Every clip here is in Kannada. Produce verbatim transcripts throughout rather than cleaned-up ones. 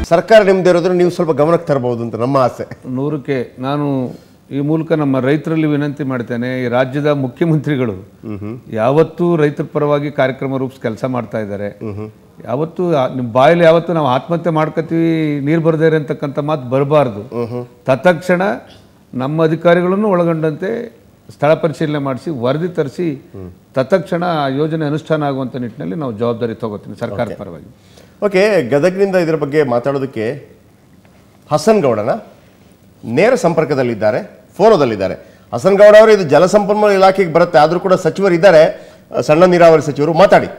ಸರ್ಕಾರ ನಿಮ್ದು ಇರೋದ್ರೆ ನೀವು ಸ್ವಲ್ಪ ಗಮನಕ್ಕೆ ತರಬಹುದು ಅಂತ ನಮ್ಮ ಆಸೆ. ನೂರಕ್ಕೆ ನಾನು ಈ ಮೂಲಕ ನಮ್ಮ ರೈತರಲ್ಲಿ ವಿನಂತಿ ಮಾಡ್ತೇನೆ, ಈ ರಾಜ್ಯದ ಮುಖ್ಯಮಂತ್ರಿಗಳು ಯಾವತ್ತೂ ರೈತರ ಪರವಾಗಿ ಕಾರ್ಯಕ್ರಮ ರೂಪಿಸಿ ಕೆಲಸ ಮಾಡ್ತಾ ಇದ್ದಾರೆ. ಯಾವತ್ತು ನಿಮ್ಮ ಬಾಯಲ್ಲಿ ಯಾವತ್ತು ನಾವು ಆತ್ಮಹತ್ಯೆ ಮಾಡ್ಕೋತೀವಿ ನೀರು ಬರದೇ ಅಂತಕ್ಕಂಥ ಮಾತು ಬರಬಾರ್ದು. ತತ್ಕ್ಷಣ ನಮ್ಮ ಅಧಿಕಾರಿಗಳನ್ನು ಒಳಗೊಂಡಂತೆ ಸ್ಥಳ ಪರಿಶೀಲನೆ ಮಾಡಿಸಿ ವರದಿ ತರಿಸಿ ತತ್ಕ್ಷಣ ಆ ಯೋಜನೆ ಅನುಷ್ಠಾನ ಆಗುವಂಥ ನಿಟ್ಟಿನಲ್ಲಿ ನಾವು ಜವಾಬ್ದಾರಿ ತಗೋತೀನಿ ಸರ್ಕಾರದ ಪರವಾಗಿ. ಓಕೆ, ಗದಗನಿಂದ ಇದರ ಬಗ್ಗೆ ಮಾತಾಡೋದಕ್ಕೆ ಹಸನ್ ಗೌಡನ ನೇರ ಸಂಪರ್ಕದಲ್ಲಿದ್ದಾರೆ, ಫೋನದಲ್ಲಿದ್ದಾರೆ. ಹಸನ್ ಗೌಡ ಅವರು ಇದು ಜಲಸಂಪನ್ಮೂಲ ಇಲಾಖೆಗೆ ಬರುತ್ತೆ, ಆದರೂ ಕೂಡ ಸಚಿವರು ಇದ್ದಾರೆ, ಸಣ್ಣ ನೀರಾವರಿ ಸಚಿವರು. ಮಾತಾಡಿ.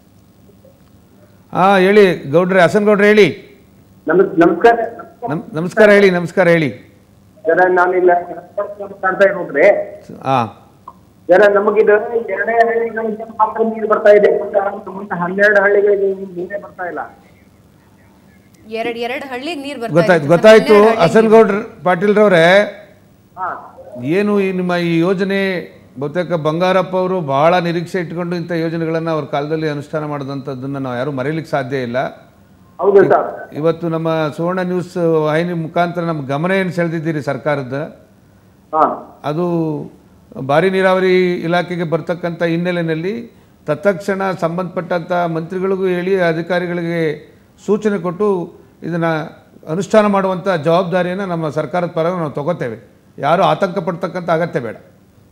ಹಾ ಹೇಳಿ ಗೌಡ್ರೆ, ಹಸನ್ ಗೌಡ್ರೆ ಹೇಳಿ. ನಮಸ್ಕಾರ. ನಮಸ್ಕಾರ ಹೇಳಿ. ನಮಸ್ಕಾರ ಹೇಳಿ. ನಾನಿಲ್ಲ ಕಾಣ್ತಾ ಇರೋದ್ರಿ. ಹಾ ಜರ ನಮಗಿದು ಎರಡೇ ಹಳ್ಳಿಗಳಿಗೆ ಮಾತ್ರ ನೀರು ಬರ್ತಾ ಇದೆ, ಹನ್ನೆರಡು ಹಳ್ಳಿಗಳಿಗೆ ನೀರೇ ಬರ್ತಾ ಇಲ್ಲ. ಎರಡ್ ಎರಡ್ ಹಳ್ಳಿ ನೀರು ಗೊತ್ತಾಯ್ತು ಗೊತ್ತಾಯ್ತು ಹಸನ್ ಗೌಡ್ರ ಪಾಟೀಲ್ರವ್ರೆ, ಏನು ಈ ನಿಮ್ಮ ಈ ಯೋಜನೆ ಬಹುತೇಕ ಬಂಗಾರಪ್ಪ ಅವರು ಬಹಳ ನಿರೀಕ್ಷೆ ಇಟ್ಕೊಂಡು ಇಂಥ ಯೋಜನೆಗಳನ್ನು ಅವ್ರ ಕಾಲದಲ್ಲಿ ಅನುಷ್ಠಾನ ಮಾಡಿದಂಥದ್ದನ್ನು ನಾವು ಯಾರೂ ಮರೀಲಿಕ್ಕೆ ಸಾಧ್ಯ ಇಲ್ಲ. ಇವತ್ತು ನಮ್ಮ ಸುವರ್ಣ ನ್ಯೂಸ್ ವಾಹಿನಿ ಮುಖಾಂತರ ನಮ್ಮ ಗಮನ ಏನು ಸೆಳೆದಿದ್ದೀರಿ ಸರ್ಕಾರದ, ಅದು ಭಾರಿ ನೀರಾವರಿ ಇಲಾಖೆಗೆ ಬರ್ತಕ್ಕಂಥ ಹಿನ್ನೆಲೆಯಲ್ಲಿ ತತ್ಕ್ಷಣ ಸಂಬಂಧಪಟ್ಟಂಥ ಮಂತ್ರಿಗಳಿಗೂ ಹೇಳಿ ಅಧಿಕಾರಿಗಳಿಗೆ ಸೂಚನೆ ಕೊಟ್ಟು ಇದನ್ನು ಅನುಷ್ಠಾನ ಮಾಡುವಂಥ ಜವಾಬ್ದಾರಿಯನ್ನು ನಮ್ಮ ಸರ್ಕಾರದ ಪರವಾಗಿ ನಾವು ತಗೋತೇವೆ. ಯಾರು ಆತಂಕ ಪಡ್ತಕ್ಕಂಥ ಅಗತ್ಯ ಬೇಡ.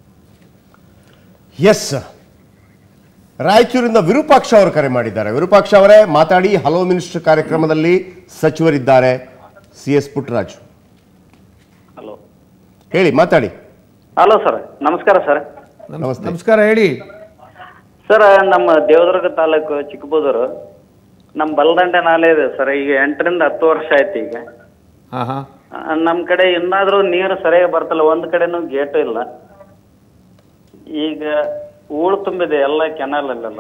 ಎಸ್, ರಾಯಚೂರಿಂದ ವಿರೂಪಾಕ್ಷ ಅವರು ಕರೆ ಮಾಡಿದ್ದಾರೆ. ವಿರೂಪಾಕ್ಷ ಅವರೇ ಮಾತಾಡಿ. ಹಲೋ ಮಿನಿಸ್ಟರ್ ಕಾರ್ಯಕ್ರಮದಲ್ಲಿ ಸಚಿವರಿದ್ದಾರೆ ಸಿ ಎಸ್ ಪುಟ್ಟರಾಜು. ಹಲೋ ಹೇಳಿ, ಮಾತಾಡಿ. ಹಲೋ ಸರ್, ನಮಸ್ಕಾರ ಸರ್. ನಮಸ್ಕಾರ ಹೇಳಿ ಸರ್. ನಮ್ಮ ದೇವದುರ್ಗ ತಾಲೂಕು ಚಿಕ್ಕಬೂದೂರು ನಮ್ಮ ಬಲದಂಡೆ ನಾಲೆ ಇದೆ ಸರ್. ಈಗ ಎಂಟರಿಂದ ಹತ್ತು ವರ್ಷ ಆಯ್ತು. ಈಗ ನಮ್ಮ ಕಡೆ ಇನ್ನಾದ್ರೂ ನೀರು ಸರಿಯಾಗಿ ಬರ್ತಲ್ಲ, ಒಂದ್ ಕಡೆನೂ ಗೇಟು ಇಲ್ಲ. ಈಗ ಹೂಳು ತುಂಬಿದೆ ಎಲ್ಲ ಕೆನಾಲ್ ಅಲ್ಲೆಲ್ಲ.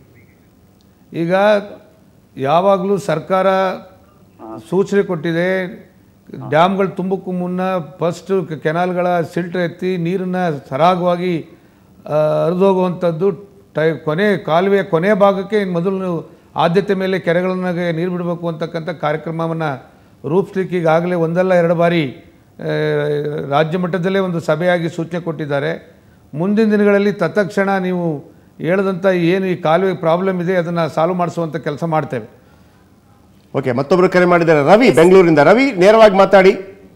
ಈಗ ಯಾವಾಗಲೂ ಸರ್ಕಾರ ಸೂಚನೆ ಕೊಟ್ಟಿದೆ, ಡ್ಯಾಮ್ಗಳು ತುಂಬಕ್ಕೂ ಮುನ್ನ ಫಸ್ಟು ಕೆನಾಲ್ಗಳ ಸಿಲ್ಟ್ ಎತ್ತಿ ನೀರನ್ನು ಸರಾಗವಾಗಿ ಹರಿದೋಗುವಂಥದ್ದು. ಟೈ ಕೊನೆ ಕಾಲುವೆಯ ಕೊನೆಯ ಭಾಗಕ್ಕೆ ಮೊದಲು ಆದ್ಯತೆ ಮೇಲೆ ಕೆರೆಗಳನ್ನು ನೀರು ಬಿಡಬೇಕು ಅಂತಕ್ಕಂಥ ಕಾರ್ಯಕ್ರಮವನ್ನು ರೂಪಿಸ್ಲಿಕ್ಕೆ ಈಗಾಗಲೇ ಒಂದಲ್ಲ ಎರಡು ಬಾರಿ ರಾಜ್ಯ ಮಟ್ಟದಲ್ಲೇ ಒಂದು ಸಭೆಯಾಗಿ ಸೂಚನೆ ಕೊಟ್ಟಿದ್ದಾರೆ. ಮುಂದಿನ ದಿನಗಳಲ್ಲಿ ತತ್ಕ್ಷಣ ನೀವು ಹೇಳಿದಂಥ ಏನು ಈ ಕಾಲುವೆ ಪ್ರಾಬ್ಲಮ್ ಇದೆ ಅದನ್ನು ಸಾಲ್ವ್ ಮಾಡಿಸುವಂಥ ಕೆಲಸ ಮಾಡ್ತೇವೆ. ಓಕೆ, ಮತ್ತೊಬ್ಬರು ಕರೆ ಮಾಡಿದ್ದಾರೆ ರವಿ ಬೆಂಗಳೂರಿಂದ. ರವಿ, ನೇರವಾಗಿ ಮಾತಾಡಿ.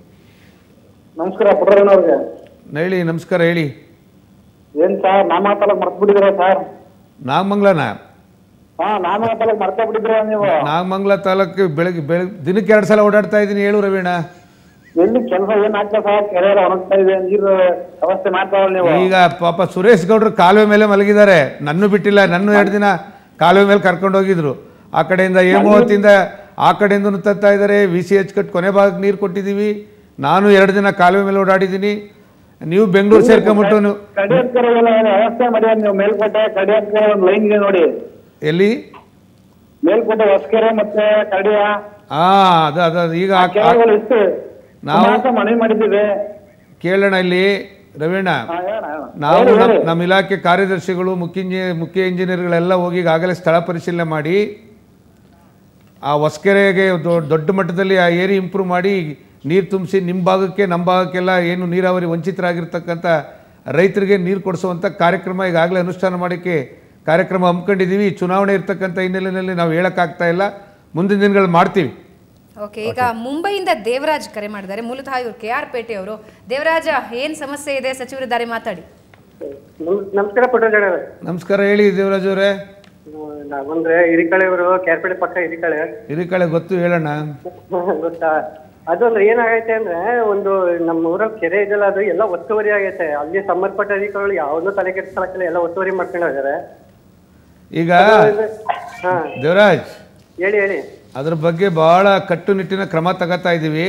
ನಮಸ್ಕಾರ ಪುಟ್ಟರಾಜನವ್ರಿಗೆ. ಹೇಳಿ. ನಮಸ್ಕಾರ ಹೇಳಿ. ಏನ್ ಸರ್ ನಾಮ ತಾಲೂಕ್ ಮರ್ತು ಬಿಟ್ಟಿದ್ರ ಸರ್? ನಾಗಮಂಗಲನ? ಹಾ, ನಾಮ ತಾಲೂಕ್ ಮರ್ತ ಬಿಟ್ಟಿದ್ರ ನೀವು? ನಾಗಮಂಗಲ ತಾಲೂಕು ಬೆಳಗ್ಗೆ ಬೆಳಗ್ಗೆ ದಿನಕ್ಕೆ ಎರಡು ಸಲ ಓಡಾಡ್ತಾ ಇದ್ದೀನಿ. ಹೇಳು ರವೀಣ. ಎಲ್ಲಿ ಕೆಲಸ ಏನ್ ಆಗ್ತಾ ಸರ್? ಕೆರೆ ಒಣಗ್ತಾ ಇದೆ, ನೀರು ವ್ಯವಸ್ಥೆ ಮಾಡ್ತಾವಲ್ಲ ನೀವು? ಈಗ ಪಾಪ ಸುರೇಶ್ ಗೌಡ್ರು ಕಾಲುವೆ ಮೇಲೆ ಮಲಗಿದ್ದಾರೆ, ನನ್ನೂ ಬಿಟ್ಟಿಲ್ಲ. ನನ್ನ ಎರಡು ದಿನ ಕಾಲುವೆ ಮೇಲೆ ಕರ್ಕೊಂಡು ಹೋಗಿದ್ರು. ಆ ಕಡೆಯಿಂದ ಹೇಮಾವತಿಯಿಂದ ಆ ಕಡೆಯಿಂದ ತರ್ತಾ ಇದ್ದಾರೆ. ವಿ ಸಿ ಎಚ್ ಕಟ್ ಕೊನೆ ಭಾಗಕ್ಕೆ ನೀರು ಕೊಟ್ಟಿದ್ದೀವಿ. ನಾನು ಎರಡು ದಿನ ಕಾಲುವೆ ಮೇಲೆ ಓಡಾಡಿದ್ದೀನಿ. ನೀವು ಬೆಂಗಳೂರು ಸೇರ್ಕೊಂಬಿಟ್ಟು ವ್ಯವಸ್ಥೆ ಮಾಡಿ ನೀವು ಮೇಲ್ಕೋಟೆ ಕಡಿಯಕ್ಕೆ ಒಂದು ಲೈನ್ ಇದೆ ನೋಡಿ. ಎಲ್ಲಿ? ಮೇಲ್ಕೋಟೆ ಹೊಸಕೆರೆ ಮತ್ತೆ ಕಡಿಯ. ಹಾ, ಅದ ಅದ ಈಗ ನಾವು ಮನವಿ ಮಾಡಿದ್ದೀವಿ. ಕೇಳೋಣ ಇಲ್ಲಿ ರವೀಣ. ನಾವು ನಮ್ಮ ಇಲಾಖೆ ಕಾರ್ಯದರ್ಶಿಗಳು ಮುಖ್ಯ ಇಂಜಿ ಮುಖ್ಯ ಇಂಜಿನಿಯರ್ಗಳೆಲ್ಲ ಹೋಗಿ ಈಗಾಗಲೇ ಸ್ಥಳ ಪರಿಶೀಲನೆ ಮಾಡಿ ಆ ಹೊಸಕೆರೆಗೆ ದೊಡ್ಡ ಮಟ್ಟದಲ್ಲಿ ಆ ಏರಿ ಇಂಪ್ರೂವ್ ಮಾಡಿ ನೀರು ತುಂಬಿಸಿ ನಿಮ್ಮ ಭಾಗಕ್ಕೆ ನಮ್ಮ ಭಾಗಕ್ಕೆಲ್ಲ ಏನು ನೀರಾವರಿ ವಂಚಿತರಾಗಿರ್ತಕ್ಕಂಥ ರೈತರಿಗೆ ನೀರು ಕೊಡಿಸುವಂಥ ಕಾರ್ಯಕ್ರಮ ಈಗಾಗಲೇ ಅನುಷ್ಠಾನ ಮಾಡೋಕ್ಕೆ ಕಾರ್ಯಕ್ರಮ ಹಮ್ಮಿಕೊಂಡಿದ್ದೀವಿ. ಚುನಾವಣೆ ಇರ್ತಕ್ಕಂಥ ಹಿನ್ನೆಲೆಯಲ್ಲಿ ನಾವು ಹೇಳೋಕ್ಕಾಗ್ತಾ ಇಲ್ಲ, ಮುಂದಿನ ದಿನಗಳು ಮಾಡ್ತೀವಿ. ಓಕೆ, ಈಗ ಮುಂಬೈಯಿಂದ ದೇವರಾಜ್ ಕರೆ ಮಾಡಿದ್ದಾರೆ. ಮೂಲತಃ ಇವರು ಕೆ ಆರ್ ಪೇಟೆ ಅವರು. ದೇವರಾಜ, ಏನ್ ಸಮಸ್ಯೆ ಇದೆ? ಸಚಿವರಿದ್ದಾರೆ, ಮಾತಾಡಿ. ನಮಸ್ಕಾರ ಪುಟ್ಟರಾಜ. ನಮಸ್ಕಾರ ಹೇಳಿ ದೇವರಾಜ್ ಅವರೇ. ನಾವಂದ್ರೆ ಹಿರಿಕಳೆ ಅವರು, ಕ್ಯಾರ್ಪೇಟೆ ಪಕ್ಕ ಹಿರಿಕಳೆ. ಹಿರಿಕಳೆ ಗೊತ್ತು, ಹೇಳೋಣ. ಗೊತ್ತಾ? ಅದೊಂದ್ರೆ ಏನಾಗೈತೆ ಅಂದ್ರೆ, ಒಂದು ನಮ್ಮ ಊರಲ್ಲಿ ಕೆರೆ ಇದೆಲ್ಲ, ಅದು ಎಲ್ಲ ಒತ್ತುವರಿ ಆಗೈತೆ. ಅಲ್ಲಿ ಸಂಬಂಧಪಟ್ಟ ಅಧಿಕಾರಿಗಳು ಯಾವ್ದೋ ತಲೆ ಕೆಡಿಸ್ಕೊಳಕ್ಕಿಲ್ಲ, ಎಲ್ಲ ಒತ್ತುವರಿ ಮಾಡ್ಕೊಂಡಿದ್ದಾರೆ. ಈಗ ದೇವರಾಜ್ ಹೇಳಿ ಹೇಳಿ ಅದ್ರ ಬಗ್ಗೆ ಬಹಳ ಕಟ್ಟುನಿಟ್ಟಿನ ಕ್ರಮ ತಗೋತಾ ಇದ್ದೀವಿ.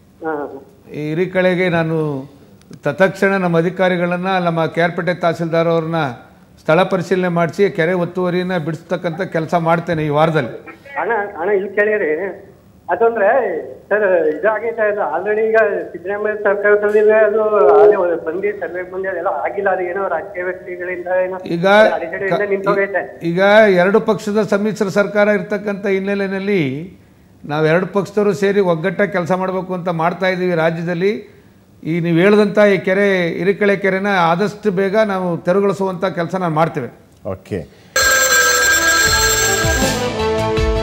ಈ ಹಿರಿಕಳೆಗೆ ನಾನು ತತ್ಕ್ಷಣ ನಮ್ಮ ಅಧಿಕಾರಿಗಳನ್ನ, ನಮ್ಮ ಕ್ಯಾರ್ಪೇಟೆ ತಹಸೀಲ್ದಾರ್ ಅವ್ರನ್ನ ಸ್ಥಳ ಪರಿಶೀಲನೆ ಮಾಡಿಸಿ ಕೆರೆ ಒತ್ತುವರಿನ ಬಿಡಿಸ್ತಕ್ಕಂಥ ಕೆಲಸ ಮಾಡ್ತೇನೆ ಈ ವಾರದಲ್ಲಿ. ಅಣ್ಣ ಅಣ್ಣ ಇಲ್ಲಿ ಕೇಳಿರಿ, ಅದಂದ್ರೆ ಸರ್ ಇದಾಗೈತೆ. ಅದು ಆಲ್ರೆಡಿ ಈಗ ಸಿದ್ದರಾಮಯ್ಯ ಸರ್ಕಾರದಲ್ಲಿ ಅದು ಬಂದಿ ಸರ್ವೆ ಬಂದಿ ಅದೆಲ್ಲ ಆಗಿಲ್ಲ. ಅದು ಏನೋ ರಾಜಕೀಯ ವ್ಯಕ್ತಿಗಳಿಂದ ಈಗ ಈಗ ಎರಡು ಪಕ್ಷದ ಸಮ್ಮಿಶ್ರ ಸರ್ಕಾರ ಇರ್ತಕ್ಕಂಥ ಹಿನ್ನೆಲೆಯಲ್ಲಿ ನಾವು ಎರಡು ಪಕ್ಷದವರು ಸೇರಿ ಒಗ್ಗಟ್ಟಾಗಿ ಕೆಲಸ ಮಾಡಬೇಕು ಅಂತ ಮಾಡ್ತಾ ಇದ್ದೀವಿ ರಾಜ್ಯದಲ್ಲಿ. ಈ ನೀವು ಹೇಳಿದಂಥ ಈ ಕೆರೆ ಹಿರಿಕೆರೆ ಕೆರೆನ ಆದಷ್ಟು ಬೇಗ ನಾವು ತೆರವುಗೊಳಿಸುವಂಥ ಕೆಲಸ ನಾನು ಮಾಡ್ತೇವೆ. ಓಕೆ.